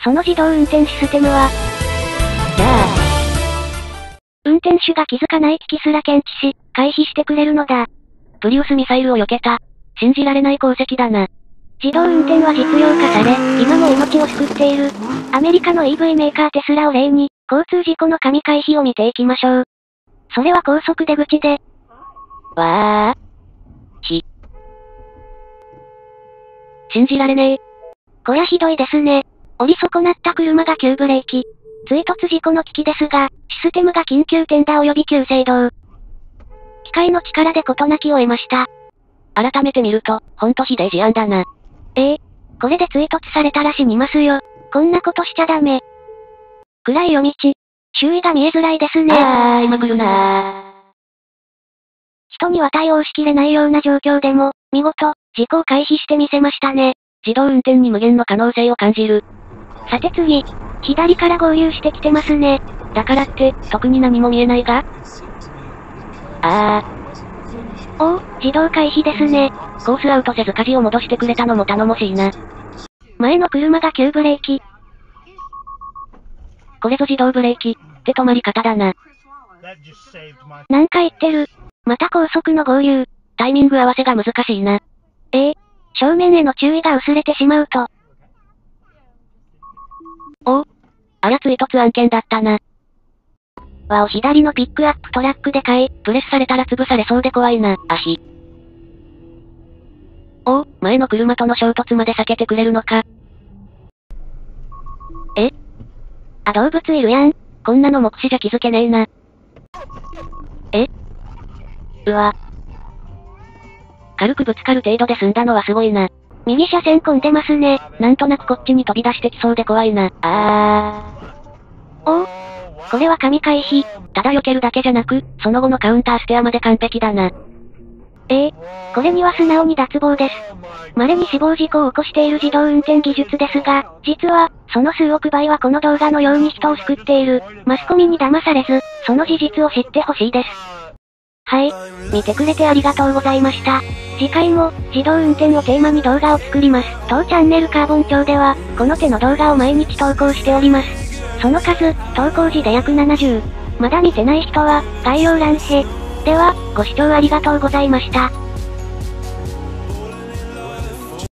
その自動運転システムは、 じゃあ、 運転手が気づかない危機すら検知し、回避してくれるのだ。 プリウスミサイルを避けた。信じられない功績だな。 自動運転は実用化され、今も命を救っている。アメリカの EV メーカーテスラを例に、交通事故の神回避を見ていきましょう。それは高速出口で。 わー。信じられねえ。 こりゃひどいですね。折り損なった車が急ブレーキ。追突事故の危機ですが、システムが緊急点打及び急制動。機械の力で事なきを得ました。 改めて見ると、ほんとひでえ事案だな。 これで追突されたら死にますよ。こんなことしちゃダメ。暗い夜道。周囲が見えづらいですね。 今来るなー。 人には対応しきれないような状況でも、見事、事故を回避してみせましたね。 自動運転に無限の可能性を感じる。 さて次、左から合流してきてますね。 だからって、特に何も見えないが自動回避ですね。 コースアウトせず舵を戻してくれたのも頼もしいな。 前の車が急ブレーキ。 これぞ自動ブレーキ、って止まり方だな。 なんか言ってる。また高速の合流。 タイミング合わせが難しいな。 正面への注意が薄れてしまうと。 ありゃ追突案件だったな。 左のピックアップトラックでかい。 プレスされたら潰されそうで怖いな。前の車との衝突まで避けてくれるのか。 動物いるやん。 こんなの目視じゃ気づけねえな。うわ。軽くぶつかる程度で済んだのはすごいな。 右車線混んでますね。 なんとなくこっちに飛び出してきそうで怖いな。 これは神回避。 ただ避けるだけじゃなく、その後のカウンターステアまで完璧だな。 これには素直に脱帽です。稀に死亡事故を起こしている自動運転技術ですが、実は、その数億倍はこの動画のように人を救っている。マスコミに騙されず、その事実を知ってほしいです。はい。見てくれてありがとうございました。次回も、自動運転をテーマに動画を作ります。当チャンネルカーボン町では、この手の動画を毎日投稿しております。その数、投稿時で約70。まだ見てない人は、概要欄へ。では、ご視聴ありがとうございました。